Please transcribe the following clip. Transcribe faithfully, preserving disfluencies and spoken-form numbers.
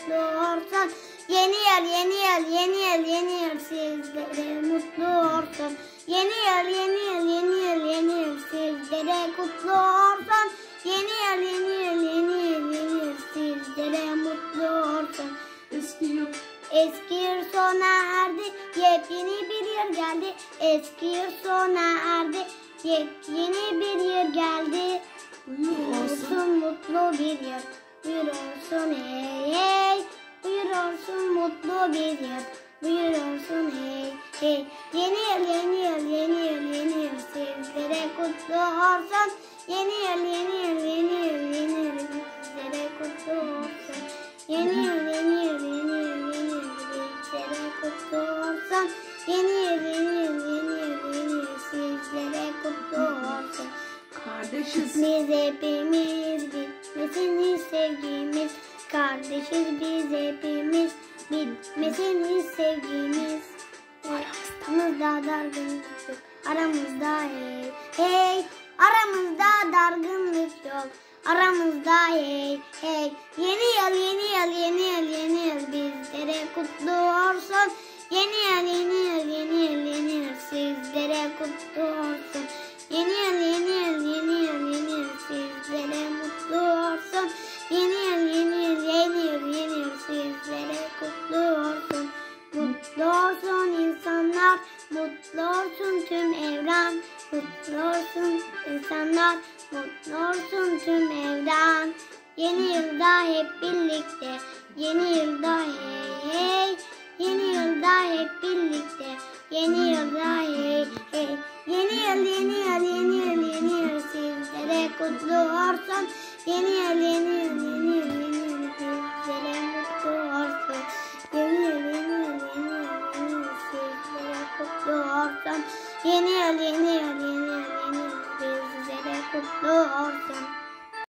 kutlu olsun. Yeni yıl, yeni yıl, yeni yıl, yeni yıl sizlere mutlu olsun. Yeni yıl, yeni yıl, yeni yıl, yeni yıl sizlere kutlu olsun. Yeni yıl, yeni yıl, yeni yıl, yeni yıl sizlere mutlu olsun. Eski yıl. Eski yıl sona erdi, yepyeni bir yıl geldi. Eski yıl sona erdi, yepyeni bir yıl geldi. Buyur olsun mutlu bir yıl, buyur olsun hey hey. Buyur olsun mutlu bir yıl, buyur olsun hey hey. Yeni yıl, yeni yıl, yeni yıl, yeni yıl sizlere kutlu olsun. Yeni yıl, yeni yıl, yeni yıl, yeni yıl sizlere kutlu olsun. Yeni yıl, yeni yıl, yeni yıl, yeni yıl sizlere kutlu olsun. Yeni yıl, yeni yıl, yeni yıl, yeni yıl sizlere kutlu olsun. Kardeşiz. Biz hepimiz bitmesin sevgimiz. Kardeşiz biz hepimiz, bitmesin sevgimiz. Aramızda dargınlık yok, aramızda hey hey. Aramızda dargınlık yok, aramızda hey hey. Yeni yıl, yeni yıl, yeni yıl, yeni yıl bizlere kutlu olsun. Yeni yıl, yeni yıl, yeni yıl, yeni yıl sizlere kutlu olsun. Yeni yıl, yeni yıl, yeni yıl, yeni yıl sizlere mutlu olsun. Yeni yıl, yeni yıl, yeni yıl, yeni yıl sizlere kutlu olsun. Mutlu olsun insanlar, mutlu olsun tüm evren. Mutlu olsun insanlar, mutlu olsun tüm evren. Yeni yılda hep birlikte, yeni yılda hey hey. Yeni yılda hep birlikte, yeni yılda hey hey. Yeni yıl, yeni yıl, yeni yıl, yeni yıl sizlere kutlu olsun. Yeni yıl, yeni yıl, yeni yıl, yeni yıl sizlere mutlu olsun. Yeni yıl, yeni yıl, yeni yıl, yeni yıl sizlere kutlu olsun. Yeni yıl, yeni yıl, yeni yıl, yeni yıl sizlere kutlu olsun.